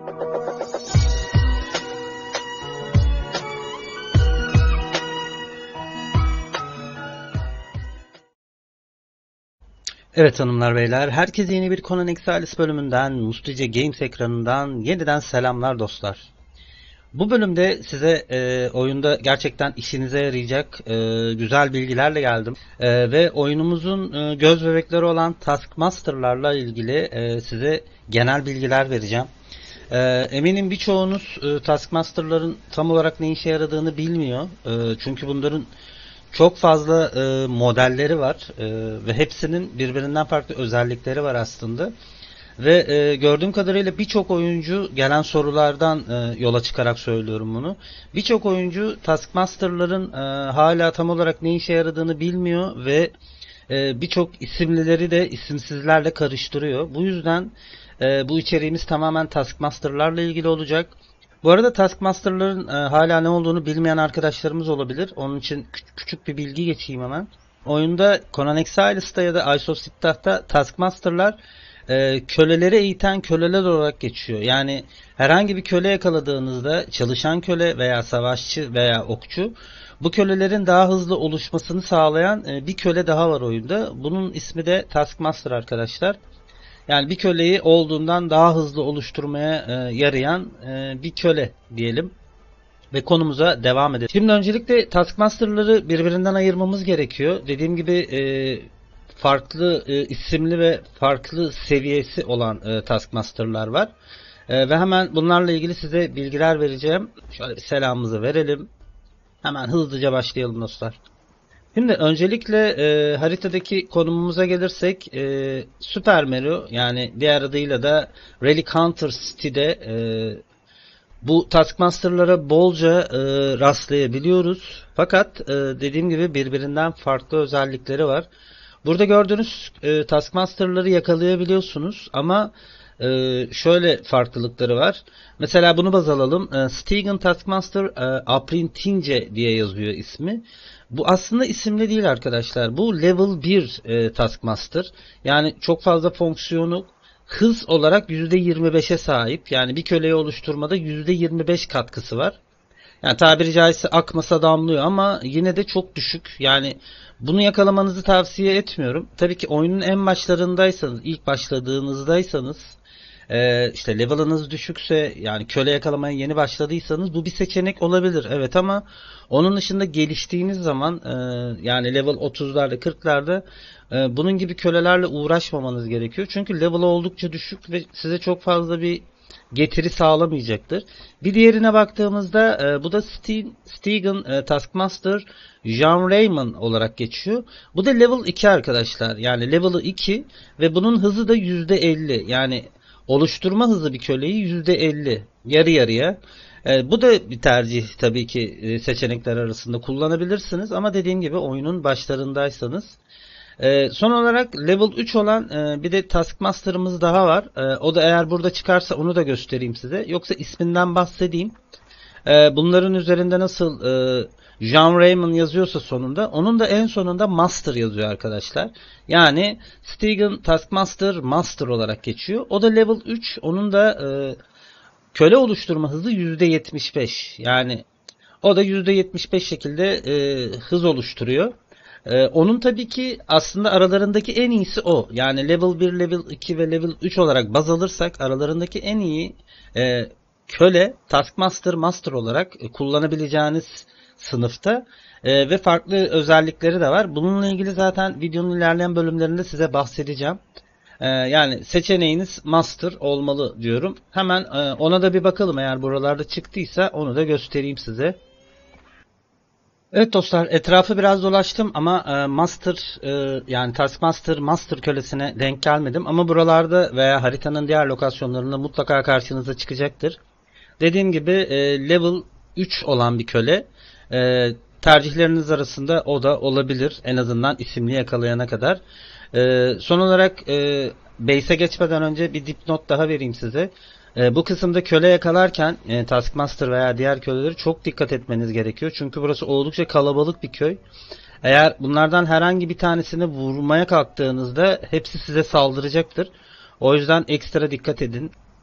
Evet hanımlar beyler, herkese yeni bir Conan Exiles bölümünden, Mustice Games ekranından yeniden selamlar dostlar. Bu bölümde size oyunda gerçekten işinize yarayacak güzel bilgilerle geldim. Ve oyunumuzun göz bebekleri olan Taskmaster'larla ilgili size genel bilgiler vereceğim. Eminim birçoğunuz Taskmaster'ların tam olarak ne işe yaradığını bilmiyor. Çünkü bunların çok fazla modelleri var ve hepsinin birbirinden farklı özellikleri var aslında. Ve gördüğüm kadarıyla birçok oyuncu gelen sorulardan yola çıkarak söylüyorum bunu. Birçok oyuncu Taskmaster'ların hala tam olarak ne işe yaradığını bilmiyor ve birçok isimlileri de isimsizlerle karıştırıyor. Bu yüzden bu içeriğimiz tamamen Taskmaster'larla ilgili olacak. Bu arada Taskmaster'ların hala ne olduğunu bilmeyen arkadaşlarımız olabilir. Onun için küçük bir bilgi geçeyim hemen. Oyunda Conan Exiles'ta ya da Ice of Sittah'ta Taskmaster'lar köleleri eğiten köleler olarak geçiyor. Yani herhangi bir köle yakaladığınızda çalışan köle veya savaşçı veya okçu, bu kölelerin daha hızlı oluşmasını sağlayan bir köle daha var oyunda. Bunun ismi de Taskmaster arkadaşlar. Yani bir köleyi olduğundan daha hızlı oluşturmaya yarayan bir köle diyelim. Ve konumuza devam edelim. Şimdi öncelikle Taskmaster'ları birbirinden ayırmamız gerekiyor. Dediğim gibi farklı isimli ve farklı seviyesi olan Taskmaster'lar var. Ve hemen bunlarla ilgili size bilgiler vereceğim. Şöyle bir selamımızı verelim. Hemen hızlıca başlayalım dostlar. Şimdi öncelikle haritadaki konumumuza gelirsek Super Mario, yani diğer adıyla da Relic Hunter City'de bu Taskmaster'lara bolca rastlayabiliyoruz. Fakat dediğim gibi birbirinden farklı özellikleri var. Burada gördüğünüz Taskmaster'ları yakalayabiliyorsunuz ama şöyle farklılıkları var. Mesela bunu baz alalım. Stegen Taskmaster Aprintince diye yazıyor ismi. Bu aslında isimli değil arkadaşlar. Bu level 1 Taskmaster. Yani çok fazla fonksiyonu, hız olarak %25'e sahip. Yani bir köleyi oluşturmada %25 katkısı var. Yani tabiri caizse akmasa damlıyor ama yine de çok düşük. Yani bunu yakalamanızı tavsiye etmiyorum. Tabii ki oyunun en başlarındaysanız, ilk başladığınızdaysanız, işte level'ınız düşükse, yani köle yakalamaya yeni başladıysanız bu bir seçenek olabilir. Evet, ama onun dışında geliştiğiniz zaman yani level 30'larda 40'larda bunun gibi kölelerle uğraşmamanız gerekiyor. Çünkü level oldukça düşük ve size çok fazla bir getiri sağlamayacaktır. Bir diğerine baktığımızda bu da Stegen Taskmaster Jean Raymond olarak geçiyor. Bu da level 2 arkadaşlar. Yani level'ı 2 ve bunun hızı da %50. Yani oluşturma hızı bir köleyi %50. Yarı yarıya. Bu da bir tercih tabii ki, seçenekler arasında kullanabilirsiniz. Ama dediğim gibi oyunun başlarındaysanız. Son olarak level 3 olan bir de Taskmaster'ımız daha var. O da eğer burada çıkarsa onu da göstereyim size. Yoksa isminden bahsedeyim. Bunların üzerinde nasıl Jean Raymond yazıyorsa sonunda, onun da en sonunda Master yazıyor arkadaşlar. Yani Stegen Taskmaster Master olarak geçiyor. O da level 3. Onun da köle oluşturma hızı %75. Yani o da %75 şekilde hız oluşturuyor. Onun tabii ki aslında aralarındaki en iyisi o. Yani level 1, level 2 ve level 3 olarak baz alırsak aralarındaki en iyi köle Taskmaster Master olarak kullanabileceğiniz sınıfta ve farklı özellikleri de var. Bununla ilgili zaten videonun ilerleyen bölümlerinde size bahsedeceğim. Yani seçeneğiniz Master olmalı diyorum. Hemen ona da bir bakalım, eğer buralarda çıktıysa onu da göstereyim size. Evet dostlar, etrafı biraz dolaştım ama Master yani Taskmaster Master kölesine denk gelmedim. Ama buralarda veya haritanın diğer lokasyonlarında mutlaka karşınıza çıkacaktır. Dediğim gibi level 3 olan bir köle. Tercihleriniz arasında o da olabilir. En azından isimli yakalayana kadar. Son olarak base'e geçmeden önce bir dipnot daha vereyim size. Bu kısımda köle yakalarken Taskmaster veya diğer köleleri çok dikkat etmeniz gerekiyor. Çünkü burası oldukça kalabalık bir köy. Eğer bunlardan herhangi bir tanesini vurmaya kalktığınızda hepsi size saldıracaktır. O yüzden ekstra dikkat edin.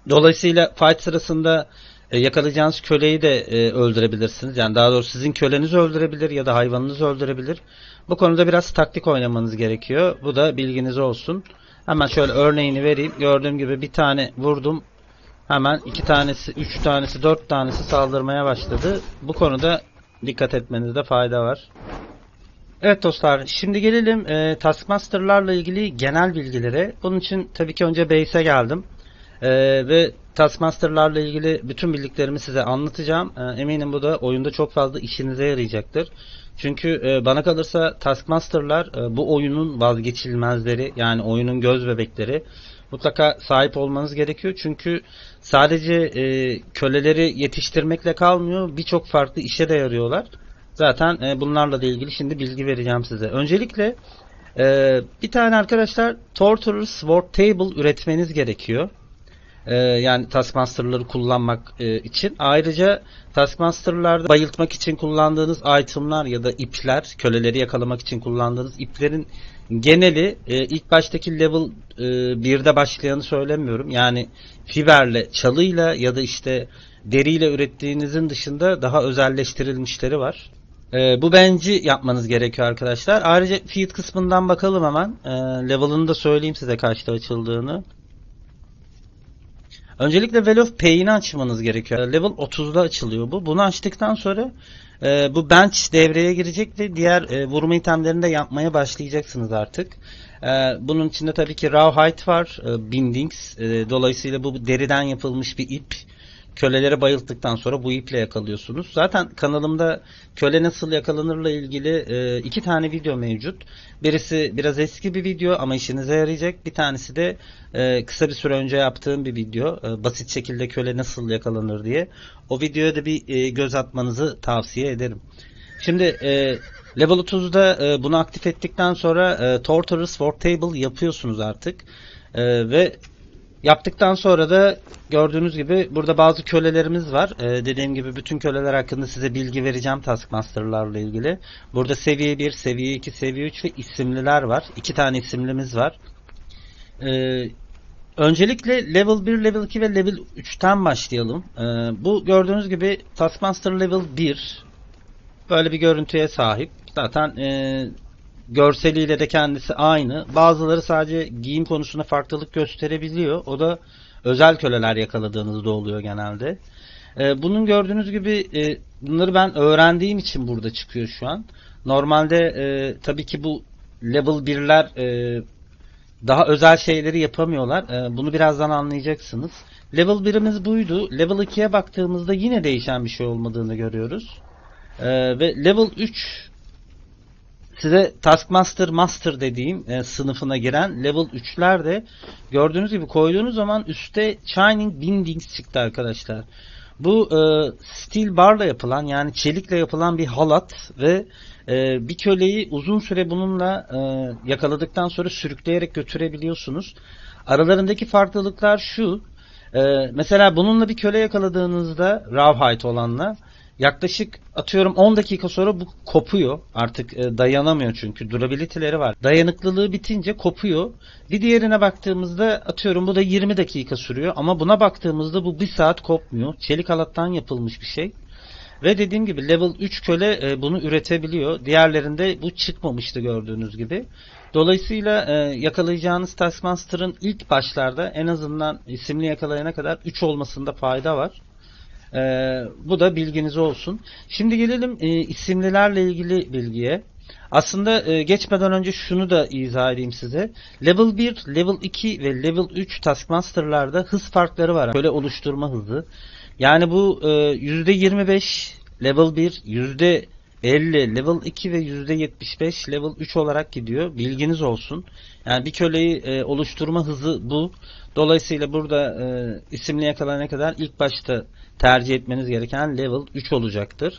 Dolayısıyla fight sırasında yakalayacağınız köleyi de öldürebilirsiniz. Yani daha doğrusu sizin köleniz öldürebilir ya da hayvanınız öldürebilir. Bu konuda biraz taktik oynamanız gerekiyor. Bu da bilginiz olsun. Hemen şöyle örneğini vereyim. Gördüğüm gibi bir tane vurdum. Hemen iki tanesi, üç tanesi, dört tanesi saldırmaya başladı. Bu konuda dikkat etmenizde fayda var. Evet dostlar, şimdi gelelim Taskmaster'larla ilgili genel bilgilere. Bunun için tabii ki önce base'e geldim. Ve Taskmaster'larla ilgili bütün bildiklerimi size anlatacağım. Eminim bu da oyunda çok fazla işinize yarayacaktır. Çünkü bana kalırsa Taskmaster'lar bu oyunun vazgeçilmezleri, yani oyunun göz bebekleri. Mutlaka sahip olmanız gerekiyor. Çünkü sadece köleleri yetiştirmekle kalmıyor, birçok farklı işe de yarıyorlar. Zaten bunlarla da ilgili şimdi bilgi vereceğim size. Öncelikle bir tane arkadaşlar Torturous Sword Table üretmeniz gerekiyor. Yani Taskmaster'ları kullanmak için. Ayrıca Taskmaster'larda bayıltmak için kullandığınız itemlar ya da ipler, köleleri yakalamak için kullandığınız iplerin geneli ilk baştaki level 1'de başlayanı söylemiyorum. Yani fiberle, çalıyla ya da işte deriyle ürettiğinizin dışında daha özelleştirilmişleri var. Bu bench'i yapmanız gerekiyor arkadaşlar. Ayrıca feed kısmından bakalım hemen. Level'ını da söyleyeyim size kaçta açıldığını. Öncelikle Well of Pain'i açmanız gerekiyor. Level 30'da açılıyor bu. Bunu açtıktan sonra bu bench devreye girecek ve diğer vurma itemlerini de yapmaya başlayacaksınız artık. Bunun içinde tabii ki Rawhide var, Bindings. Dolayısıyla bu deriden yapılmış bir ip. Köleleri bayılttıktan sonra bu iple yakalıyorsunuz. Zaten kanalımda köle nasıl yakalanırla ilgili iki tane video mevcut. Birisi biraz eski bir video ama işinize yarayacak. Bir tanesi de kısa bir süre önce yaptığım bir video. Basit şekilde köle nasıl yakalanır diye. O videoya da bir göz atmanızı tavsiye ederim. Şimdi level 30'da bunu aktif ettikten sonra Torturous Sword Table yapıyorsunuz artık. Ve yaptıktan sonra da gördüğünüz gibi burada bazı kölelerimiz var. Dediğim gibi bütün köleler hakkında size bilgi vereceğim Taskmaster'larla ilgili. Burada seviye 1, seviye 2, seviye 3 ve isimliler var. 2 tane isimlimiz var. Öncelikle level 1, level 2 ve level 3'ten başlayalım. Bu gördüğünüz gibi Taskmaster level 1 böyle bir görüntüye sahip. Zaten görseliyle de kendisi aynı. Bazıları sadece giyim konusunda farklılık gösterebiliyor. O da özel köleler yakaladığınızda oluyor genelde. Bunun gördüğünüz gibi bunları ben öğrendiğim için burada çıkıyor şu an. Normalde tabii ki bu level 1'ler daha özel şeyleri yapamıyorlar. Bunu birazdan anlayacaksınız. Level 1'imiz buydu. Level 2'ye baktığımızda yine değişen bir şey olmadığını görüyoruz. Ve level 3 size Taskmaster Master dediğim sınıfına giren level 3'ler de gördüğünüz gibi koyduğunuz zaman üstte Shining Bindings çıktı arkadaşlar. Bu steel barla yapılan, yani çelikle yapılan bir halat ve bir köleyi uzun süre bununla yakaladıktan sonra sürükleyerek götürebiliyorsunuz. Aralarındaki farklılıklar şu. Mesela bununla bir köle yakaladığınızda Rawhide olanla yaklaşık atıyorum 10 dakika sonra bu kopuyor. Artık dayanamıyor çünkü durability'leri var. Dayanıklılığı bitince kopuyor. Bir diğerine baktığımızda atıyorum bu da 20 dakika sürüyor ama buna baktığımızda bu 1 saat kopmuyor. Çelik halattan yapılmış bir şey. Ve dediğim gibi level 3 köle bunu üretebiliyor. Diğerlerinde bu çıkmamıştı gördüğünüz gibi. Dolayısıyla yakalayacağınız Taskmaster'ın ilk başlarda en azından isimli yakalayana kadar 3 olmasında fayda var. Bu da bilginiz olsun. Şimdi gelelim isimlilerle ilgili bilgiye. Aslında geçmeden önce şunu da izah edeyim size. Level 1, Level 2 ve Level 3 Taskmaster'larda hız farkları var. Böyle oluşturma hızı. Yani bu %25 Level 1, %50 Level 2 ve %75 Level 3 olarak gidiyor. Bilginiz olsun. Yani bir köleyi oluşturma hızı bu. Dolayısıyla burada isimli yakalayana kadar ilk başta tercih etmeniz gereken level 3 olacaktır.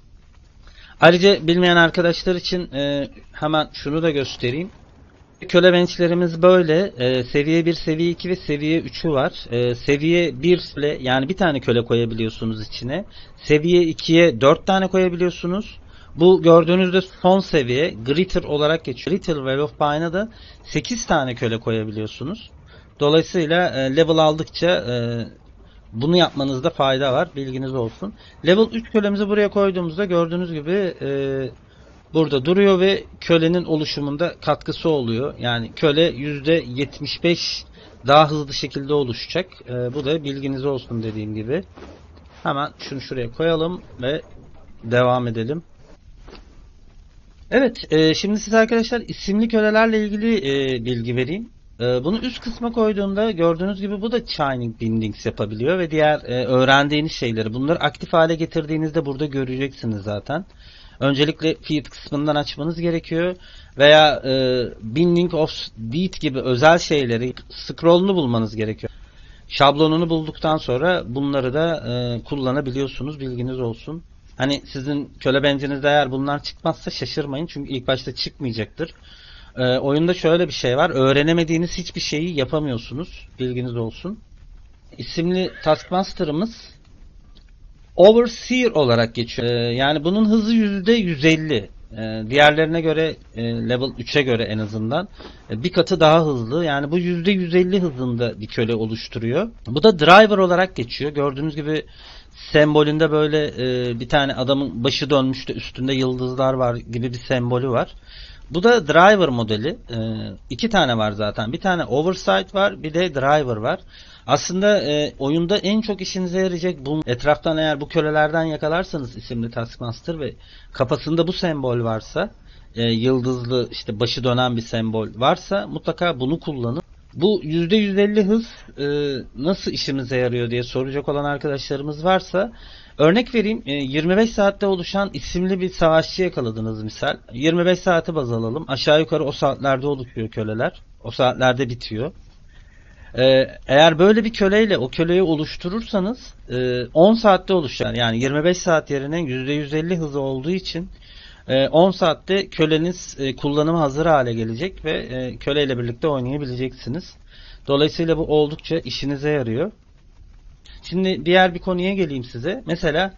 Ayrıca bilmeyen arkadaşlar için hemen şunu da göstereyim. Köle benchlerimiz böyle. Seviye 1, seviye 2 ve seviye 3'ü var. Seviye 1 ile yani bir tane köle koyabiliyorsunuz içine. Seviye 2'ye 4 tane koyabiliyorsunuz. Bu gördüğünüzde son seviye Gritter olarak geçiyor. Gritter Well of Pine'a da 8 tane köle koyabiliyorsunuz. Dolayısıyla level aldıkça bunu yapmanızda fayda var. Bilginiz olsun. Level 3 kölemizi buraya koyduğumuzda gördüğünüz gibi burada duruyor ve kölenin oluşumunda katkısı oluyor. Yani köle %75 daha hızlı şekilde oluşacak. Bu da bilginiz olsun dediğim gibi. Hemen şunu şuraya koyalım ve devam edelim. Evet, şimdi size arkadaşlar isimli kölelerle ilgili bilgi vereyim. Bunu üst kısma koyduğumda gördüğünüz gibi bu da Chaining Bindings yapabiliyor ve diğer öğrendiğiniz şeyleri bunları aktif hale getirdiğinizde burada göreceksiniz zaten. Öncelikle feed kısmından açmanız gerekiyor veya Binding of Deed gibi özel şeyleri scroll'unu bulmanız gerekiyor. Şablonunu bulduktan sonra bunları da kullanabiliyorsunuz. Bilginiz olsun. Hani sizin köle bencinizde eğer bunlar çıkmazsa şaşırmayın. Çünkü ilk başta çıkmayacaktır. Oyunda şöyle bir şey var. Öğrenemediğiniz hiçbir şeyi yapamıyorsunuz. Bilginiz olsun. İsimli Taskmaster'ımız Overseer olarak geçiyor. Yani bunun hızı %150. Diğerlerine göre level 3'e göre en azından bir katı daha hızlı. Yani bu %150 hızında bir köle oluşturuyor. Bu da driver olarak geçiyor. Gördüğünüz gibi sembolünde böyle bir tane adamın başı dönmüş de üstünde yıldızlar var gibi bir sembolü var. Bu da driver modeli. İki tane var zaten. Bir tane oversight var, bir de driver var. Aslında oyunda en çok işinize yarayacak bu. Etraftan eğer bu kölelerden yakalarsanız isimli Taskmaster ve kafasında bu sembol varsa, yıldızlı işte başı dönen bir sembol varsa mutlaka bunu kullanın. Bu %150 hız nasıl işimize yarıyor diye soracak olan arkadaşlarımız varsa örnek vereyim. 25 saatte oluşan isimli bir savaşçı yakaladınız misal. 25 saati baz alalım. Aşağı yukarı o saatlerde oluşuyor köleler. O saatlerde bitiyor. Eğer böyle bir köleyle o köleyi oluşturursanız 10 saatte oluşacak. Yani 25 saat yerine %150 hızı olduğu için 10 saatte köleniz kullanıma hazır hale gelecek ve köleyle birlikte oynayabileceksiniz. Dolayısıyla bu oldukça işinize yarıyor. Şimdi diğer bir konuya geleyim size. Mesela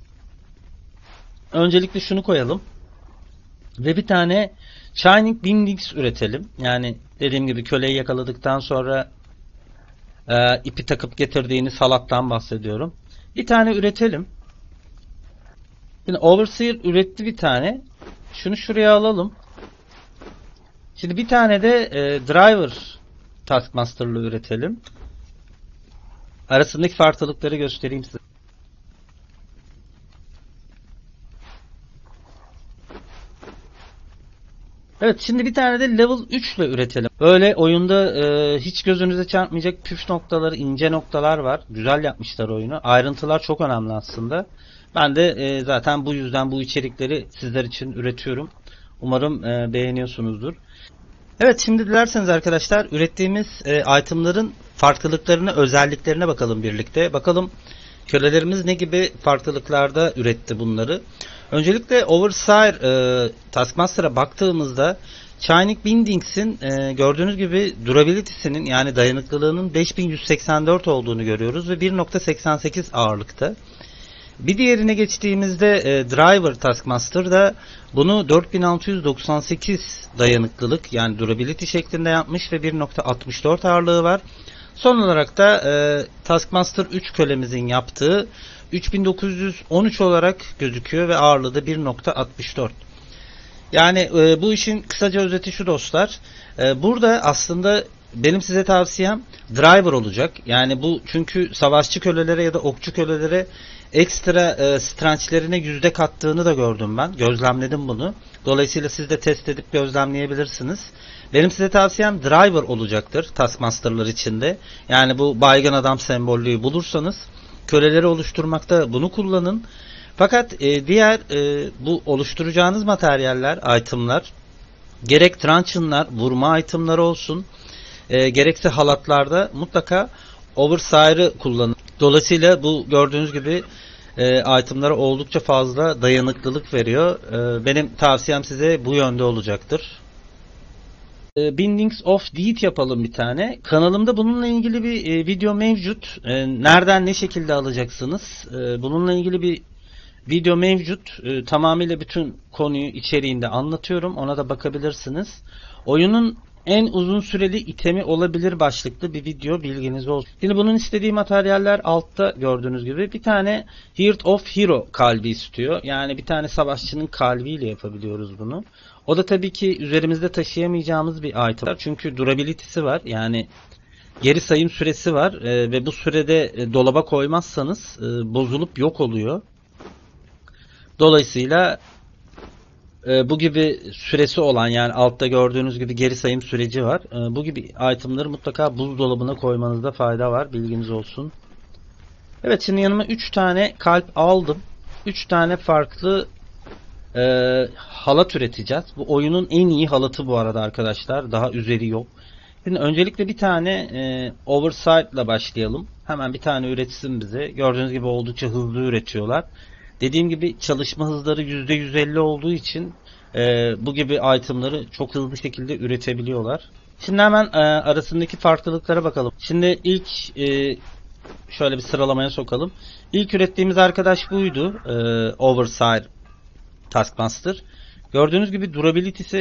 öncelikle şunu koyalım. Ve bir tane Chaining Bindings üretelim. Yani dediğim gibi köleyi yakaladıktan sonra ipi takıp getirdiğiniz halattan bahsediyorum. Bir tane üretelim. Şimdi Overseer üretti bir tane. Şunu şuraya alalım. Şimdi bir tane de Driver Taskmaster'lı üretelim. Arasındaki farklılıkları göstereyim size. Evet, şimdi bir tane de level 3 ile üretelim. Böyle oyunda hiç gözünüze çarpmayacak püf noktaları, ince noktalar var. Güzel yapmışlar oyunu. Ayrıntılar çok önemli aslında. Ben de zaten bu yüzden bu içerikleri sizler için üretiyorum. Umarım beğeniyorsunuzdur. Evet, şimdi dilerseniz arkadaşlar ürettiğimiz itemların farklılıklarına, özelliklerine bakalım birlikte. Bakalım kölelerimiz ne gibi farklılıklarda üretti bunları. Öncelikle Overseer Taskmaster'a baktığımızda Chaining Bindings'in gördüğünüz gibi durability'sinin yani dayanıklılığının 5184 olduğunu görüyoruz ve 1.88 ağırlıkta. Bir diğerine geçtiğimizde Driver Taskmaster'da bunu 4698 dayanıklılık yani durability şeklinde yapmış ve 1.64 ağırlığı var. Son olarak da Taskmaster 3 kölemizin yaptığı 3913 olarak gözüküyor ve ağırlığı da 1.64. Yani bu işin kısaca özeti şu dostlar. Burada aslında benim size tavsiyem driver olacak. Yani bu çünkü savaşçı kölelere ya da okçu kölelere ekstra strength'lerine yüzde kattığını da gördüm ben. Gözlemledim bunu. Dolayısıyla siz de test edip gözlemleyebilirsiniz. Benim size tavsiyem driver olacaktır Taskmaster'lar içinde. Yani bu baygın adam sembollüğü bulursanız köleleri oluşturmakta bunu kullanın. Fakat diğer bu oluşturacağınız materyaller, itemlar gerek truncheon'lar, vurma itemları olsun gerekse halatlarda mutlaka Overseer'ı kullanın. Dolayısıyla bu gördüğünüz gibi itemlara oldukça fazla dayanıklılık veriyor. Benim tavsiyem size bu yönde olacaktır. Bindings of Deed yapalım bir tane. Kanalımda bununla ilgili bir video mevcut. Nereden ne şekilde alacaksınız? Bununla ilgili bir video mevcut. Tamamıyla bütün konuyu içeriğinde anlatıyorum. Ona da bakabilirsiniz. Oyunun en uzun süreli itemi olabilir başlıklı bir video, bilginiz olsun. Şimdi bunun istediği materyaller altta gördüğünüz gibi bir tane Heart of Hero kalbi istiyor. Yani bir tane savaşçının kalbiyle yapabiliyoruz bunu. O da tabii ki üzerimizde taşıyamayacağımız bir item. Çünkü durability'si var. Yani geri sayım süresi var ve bu sürede dolaba koymazsanız bozulup yok oluyor. Dolayısıyla bu gibi süresi olan, yani altta gördüğünüz gibi geri sayım süreci var. Bu gibi itemları mutlaka buzdolabına koymanızda fayda var. Bilginiz olsun. Evet, şimdi yanıma 3 tane kalp aldım. 3 tane farklı halat üreteceğiz. Bu oyunun en iyi halatı bu arada arkadaşlar. Daha üzeri yok. Şimdi öncelikle bir tane Oversight ile başlayalım. Hemen bir tane üretsin bize. Gördüğünüz gibi oldukça hızlı üretiyorlar. Dediğim gibi çalışma hızları %150 olduğu için bu gibi itemları çok hızlı şekilde üretebiliyorlar. Şimdi hemen arasındaki farklılıklara bakalım. Şimdi ilk şöyle bir sıralamaya sokalım. İlk ürettiğimiz arkadaş buydu. Oversight Taskmaster. Gördüğünüz gibi durability'si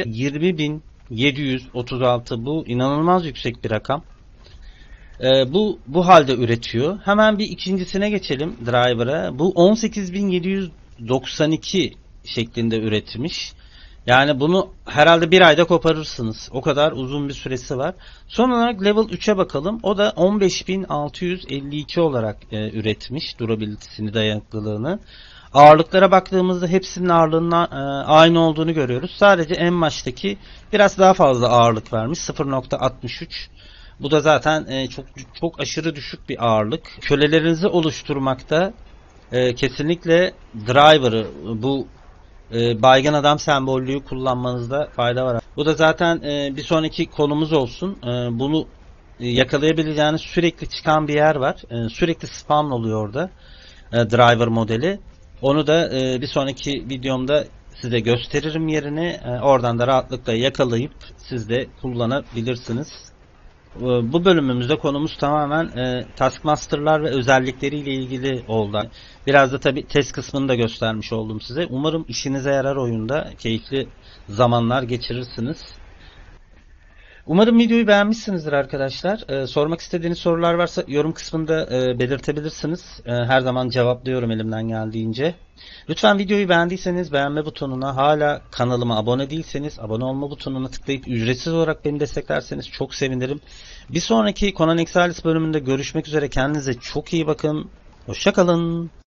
20.736. Bu inanılmaz yüksek bir rakam. Bu halde üretiyor. Hemen bir ikincisine geçelim, Driver'a. Bu 18.792 şeklinde üretmiş. Yani bunu herhalde bir ayda koparırsınız. O kadar uzun bir süresi var. Son olarak level 3'e bakalım. O da 15.652 olarak üretmiş durability'sini, dayanıklılığını. Ağırlıklara baktığımızda hepsinin ağırlığının aynı olduğunu görüyoruz. Sadece en baştaki biraz daha fazla ağırlık vermiş. 0.63. Bu da zaten çok aşırı düşük bir ağırlık. Kölelerinizi oluşturmakta kesinlikle Driver'ı, bu baygın adam sembollüğü kullanmanızda fayda var. Bu da zaten bir sonraki konumuz olsun. Bunu yakalayabileceğiniz sürekli çıkan bir yer var. Sürekli spam oluyor orada. Driver modeli. Onu da bir sonraki videomda size gösteririm yerini. Oradan da rahatlıkla yakalayıp siz de kullanabilirsiniz. Bu bölümümüzde konumuz tamamen Taskmaster'lar ve özellikleriyle ilgili oldu. Biraz da tabi test kısmını da göstermiş oldum size. Umarım işinize yarar oyunda. Keyifli zamanlar geçirirsiniz. Umarım videoyu beğenmişsinizdir arkadaşlar. Sormak istediğiniz sorular varsa yorum kısmında belirtebilirsiniz. Her zaman cevaplıyorum elimden geldiğince. Lütfen videoyu beğendiyseniz beğenme butonuna, hala kanalıma abone değilseniz abone olma butonuna tıklayıp ücretsiz olarak beni desteklerseniz çok sevinirim. Bir sonraki Conan Exiles bölümünde görüşmek üzere. Kendinize çok iyi bakın. Hoşça kalın.